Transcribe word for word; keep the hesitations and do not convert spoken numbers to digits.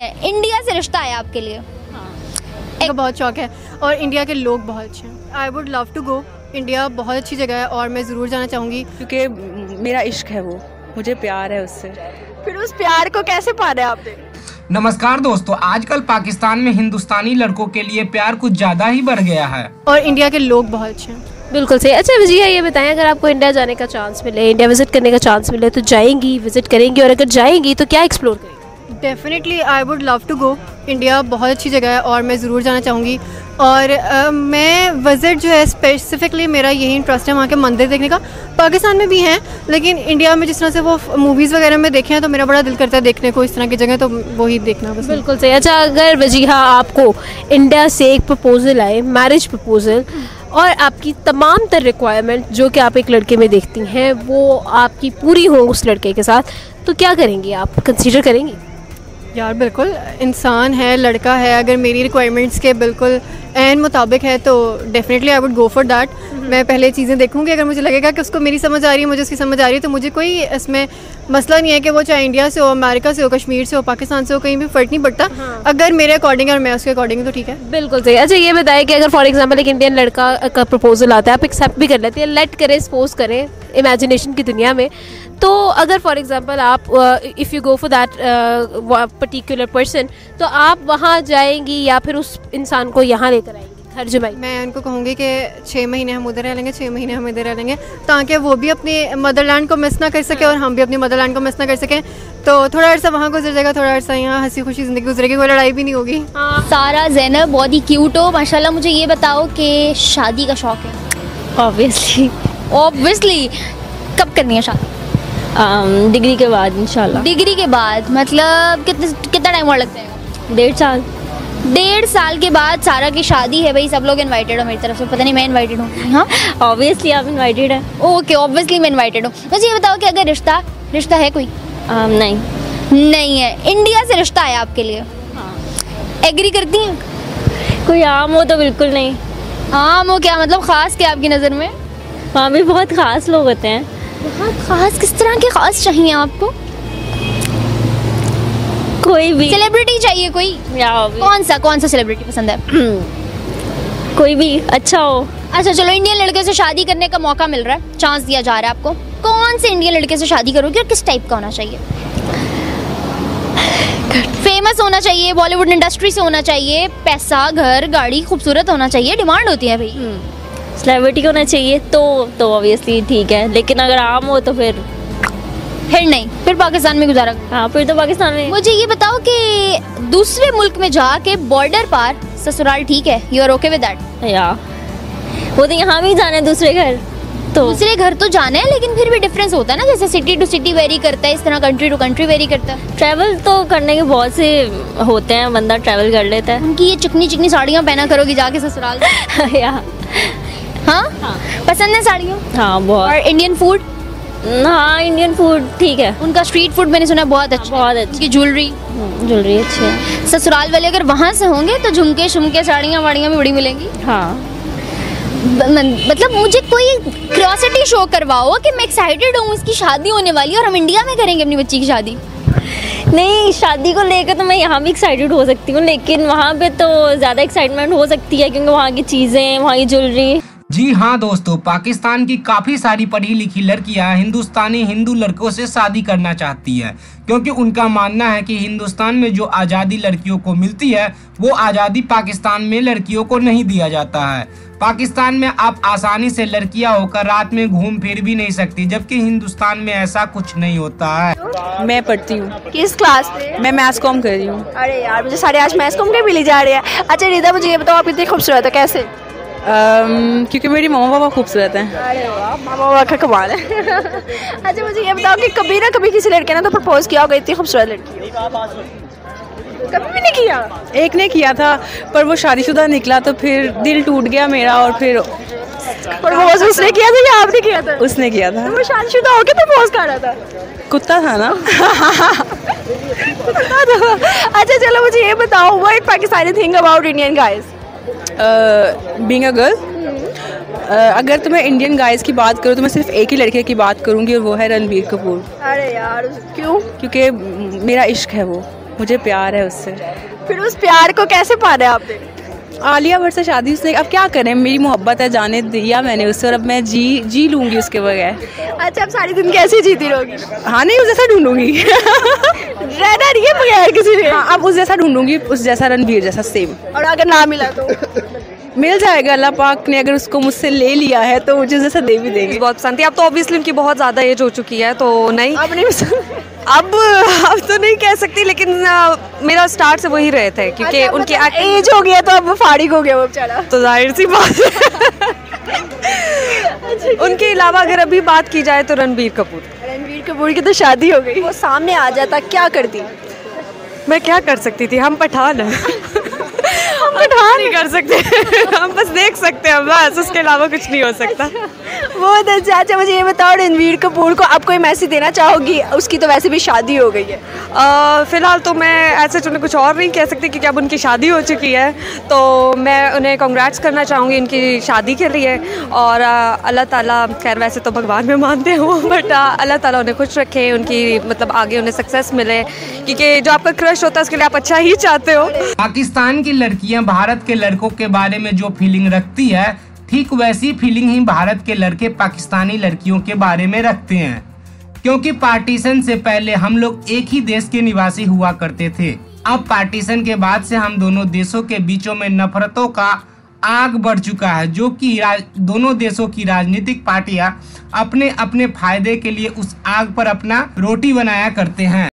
India से रिश्ता है आपके लिए? हाँ, बहुत शौक है और इंडिया के लोग बहुत अच्छे हैं। I would love to go. India बहुत अच्छी जगह है और मैं ज़रूर जाना चाहूँगी क्योंकि मेरा इश्क है, वो मुझे प्यार है उससे। फिर उस प्यार को कैसे पाना है आपने? नमस्कार दोस्तों, आजकल पाकिस्तान में हिंदुस्तानी लड़कों के लिए प्यार कुछ ज्यादा ही बढ़ गया है और इंडिया के लोग बहुत अच्छे हैं। बिल्कुल सही। अच्छा विजया, ये बताएं, अगर आपको इंडिया जाने का चांस मिले, इंडिया विजिट करने का चांस मिले, तो जाएंगी, विजिट करेंगी? और अगर जाएंगी तो क्या एक्सप्लोर करेंगी? Definitely I would love to go. India बहुत अच्छी जगह है और मैं ज़रूर जाना चाहूँगी। और uh, मैं विज़िट जो है स्पेसिफिकली मेरा यही इंटरेस्ट है वहाँ के मंदिर देखने का। पाकिस्तान में भी हैं, लेकिन इंडिया में जिस तरह से वो मूवीज़ वगैरह में देखे हैं तो मेरा बड़ा दिल करता है देखने को इस तरह की जगह, तो वही देखना बस। बिल्कुल सही। अच्छा, अगर वजीहा आपको इंडिया से एक प्रपोजल आए, मैरिज प्रपोजल, और आपकी तमाम तर रिक्वायरमेंट जो कि आप एक लड़के में देखती हैं वो आपकी पूरी हो उस लड़के के साथ, तो क्या करेंगी आप? कंसीडर करेंगी? यार बिल्कुल, इंसान है, लड़का है, अगर मेरी रिक्वायरमेंट्स के बिल्कुल एन मुताबिक है तो definitely I would go for that. मैं पहले चीज़ें देखूंगी, अगर मुझे लगेगा कि उसको मेरी समझ आ रही है, मुझे उसकी समझ आ रही है, तो मुझे कोई इसमें मसला नहीं है कि वो चाहे इंडिया से हो, अमेरिका से हो, कश्मीर से हो, पाकिस्तान से हो, कहीं भी फ़र्क नहीं पड़ता। हाँ। अगर मेरे अकॉर्डिंग और मैं उसके अकॉर्डिंग तो ठीक है। बिल्कुल सही। अच्छा ये बताएं कि अगर फॉर एग्जाम्पल एक इंडियन लड़का का प्रपोजल आता है, आप एक्सेप्ट भी कर लेते हैं, लेट करें, सपोज करें इमेजिनेशन की दुनिया में, तो अगर फॉर एग्जांपल आप if you go for that particular person, तो आप वहाँ जाएंगी या फिर उस इंसान को यहाँ लेकर आएंगी घर जमाई? मैं उनको कहूँगी कि छः महीने हम उधर रह लेंगे, छः महीने हम इधर रह लेंगे, ताकि वो भी अपने मदरलैंड को मिस ना कर सके और हम भी अपनी मदरलैंड को मिस ना कर सकें। तो थोड़ा अर्सा वहाँ गुजर जाएगा, थोड़ा अर्सा यहाँ हंसी खुशी ज़िंदगी गुजरेगी, कोई लड़ाई भी नहीं होगी। हाँ। सारा ज़ैनब बहुत ही क्यूट हो माशाल्लाह। मुझे ये बताओ कि शादी का शौक़ है? ऑब्वियसली ऑब्वियसली कब करनी है शादी? um, डिग्री के बाद इंशाल्लाह। डिग्री के बाद मतलब कितने कितना टाइम और लगता है? डेढ़ साल। डेढ़ साल के बाद सारा की शादी है भाई। सब लोग इनवाइटेड हो मेरी तरफ से? पता नहीं, मैं इनवाइटेड हूँ? हाँ ऑब्वियसली आप इनवाइटेड है। ओके, ऑब्वियसली मैं इनवाइटेड हूँ। मुझे ये बताओ कि अगर रिश्ता रिश्ता है कोई? um, नहीं नहीं है। इंडिया से रिश्ता है आपके लिए? हाँ। एग्री करती हैं? कोई आम हो तो बिल्कुल नहीं। आम हो क्या मतलब? ख़ास क्या आपकी नज़र में? वहाँ भी बहुत ख़ास लोग होते हैं। बहुत ख़ास? किस तरह के ख़ास चाहिए आपको? कोई भी सेलिब्रिटी चाहिए कोई? कौन सा कौन सा सेलिब्रिटी पसंद है? कोई भी अच्छा हो। अच्छा चलो, इंडियन लड़के से शादी करने का मौका मिल रहा है, चांस दिया जा रहा है आपको, कौन से इंडियन लड़के से शादी करोगे और किस टाइप का होना चाहिए? फेमस होना चाहिए, बॉलीवुड इंडस्ट्री से होना चाहिए, पैसा, घर, गाड़ी, खूबसूरत होना चाहिए, डिमांड होती है भाई। सेलिब्रिटी होना चाहिए तो तो ऑब्वियसली ठीक है, लेकिन अगर आम हो तो फिर फिर नहीं, फिर पाकिस्तान में गुजारा। हाँ, फिर तो पाकिस्तान में। मुझे ये बताओ कि दूसरे मुल्क में जाके बॉर्डर पार ससुराल ठीक है? You are okay with that? या वो तो यहाँ भी जाना है दूसरे घर, तो दूसरे घर तो जाना है, लेकिन फिर भी डिफरेंस होता है ना, जैसे सिटी टू सिटी वेरी करता है, इस तरह कंट्री टू कंट्री वेरी करता है। ट्रैवल तो करने के बहुत से होते हैं, बंदा ट्रैवल कर लेता है। उनकी ये चिकनी चिकनी साड़ियाँ पहना करोगी जाके ससुराल? या हाँ, हाँ। पसंद है साड़ियाँ? हाँ बहुत। और इंडियन फूड? हाँ, इंडियन फूड ठीक है। उनका स्ट्रीट फूड मैंने सुना बहुत अच्छा, बहुत अच्छा। उनकी ज्वेलरी ज्वेलरी अच्छी है। ससुराल वाले अगर वहाँ से होंगे तो झुमके शुमके साड़ियाँ वाड़ियाँ भी बड़ी मिलेंगी। हाँ, मतलब मुझे कोई क्यूरियोसिटी शो करवाओ कि मैं एक्साइटेड हूँ, इसकी शादी होने वाली है और हम इंडिया में करेंगे अपनी बच्ची की शादी। नहीं, शादी को लेकर तो मैं यहाँ भी एक्साइटेड हो सकती हूँ, लेकिन वहाँ पे तो ज़्यादा एक्साइटमेंट हो सकती है क्योंकि वहाँ की चीज़ें, वहाँ की ज्वेलरी। जी हाँ दोस्तों, पाकिस्तान की काफी सारी पढ़ी लिखी लड़कियां हिंदुस्तानी हिंदू लड़कों से शादी करना चाहती है, क्योंकि उनका मानना है कि हिंदुस्तान में जो आज़ादी लड़कियों को मिलती है वो आज़ादी पाकिस्तान में लड़कियों को नहीं दिया जाता है। पाकिस्तान में आप आसानी से लड़कियां होकर रात में घूम फिर भी नहीं सकती, जबकि हिंदुस्तान में ऐसा कुछ नहीं होता है। मैं पढ़ती हूँ। किस क्लास में? मैं मैथ्स कॉम कर रही हूँ। अरे यार, मुझे साढ़े आज मैथ्स कॉम के मिली जा रही है। अच्छा रिदा, मुझे ये बताओ आप इतनी खूबसूरत हो कैसे? Um, क्योंकि मेरी मम्मा पापा खूबसूरत हैं। अरे वाह, मामा पापा का कमाल है। अच्छा मुझे ये बताओ कि कभी ना कभी किसी लड़के ने तो प्रपोज किया होगा, इतनी खूबसूरत लड़की? कभी भी नहीं किया? एक ने किया था पर वो शादीशुदा निकला, तो फिर दिल टूट गया मेरा। और फिर प्रपोज उसने किया था या आपने किया था? उसने किया था। तो वो शादीशुदा होके प्रपोज कर रहा था? कुत्ता था ना। अच्छा चलो मुझे ये बताओ, what Pakistani think about Indian guys? Being a girl, अगर तुम्हें इंडियन गाइज की बात करूँ तो मैं सिर्फ एक ही लड़के की बात करूँगी और वो है रणबीर कपूर। अरे यार क्यों? क्योंकि मेरा इश्क है वो। मुझे प्यार है उससे। फिर उस प्यार को कैसे पाना है आपने? आलिया भट्ट से शादी उसने, अब क्या करें, मेरी मोहब्बत है, जाने दिया मैंने उससे और अब मैं जी जी लूँगी उसके बगैर। अच्छा, अब सारी दिन कैसे जीती रहोगी? हाँ नहीं, उस जैसा ढूंढूंगी। रहना नहीं है बगैर किसी ने। हाँ, अब उस जैसा ढूंढूंगी, उस जैसा रणवीर जैसा सेम। और अगर ना मिला तो? मिल जाएगा, अल्लाह पाक ने अगर उसको मुझसे ले लिया है तो मुझे जैसा दे भी देंगे। बहुत पसंद थी। अब तो ऑब्वियसली उनकी बहुत ज़्यादा एज हो चुकी है तो नहीं, अब नहीं अब अब तो नहीं कह सकती, लेकिन आ, मेरा स्टार्ट से वही रहे थे क्योंकि अच्छा, उनकी मतलब एक्टिंग एज हो गया तो अब फारिग हो गया वो बेचारा। तो जाहिर सी बात है। उनके अलावा अगर अभी बात की जाए तो रणबीर कपूर। रणबीर कपूर की तो शादी हो गई, वो सामने आ जाता क्या करती? मैं क्या कर सकती थी, हम पठान हैं। हम पठान नहीं कर सकते। हम बस देख सकते हैं बस, उसके अलावा कुछ नहीं हो सकता। वो अच्छा अच्छा मुझे ये बताओ, रणबीर कपूर को आप कोई मैसेज देना चाहोगी? उसकी तो वैसे भी शादी हो गई है। आ, फ़िलहाल तो मैं ऐसे उन्हें कुछ और नहीं कह सकती क्योंकि अब उनकी शादी हो चुकी है, तो मैं उन्हें कॉन्ग्रेट्स करना चाहूँगी उनकी शादी के लिए। और आ, अल्लाह ताला, खैर वैसे तो भगवान में मानते हो, बट आ, अल्लाह ताला उन्हें खुश रखे, उनकी मतलब आगे उन्हें सक्सेस मिले, क्योंकि जो आपका क्रश होता है उसके लिए आप अच्छा ही चाहते हो। पाकिस्तान की लड़कियां भारत के लड़कों के बारे में जो फीलिंग रखती है, ठीक वैसी फीलिंग ही भारत के लड़के पाकिस्तानी लड़कियों के बारे में रखते हैं, क्योंकि पार्टीशन से पहले हम लोग एक ही देश के निवासी हुआ करते थे। अब पार्टीशन के बाद से हम दोनों देशों के बीचों में नफरतों का आग बढ़ चुका है, जो कि दोनों देशों की राजनीतिक पार्टियां अपने अपने फायदे के लिए उस आग पर अपना रोटी बनाया करते हैं।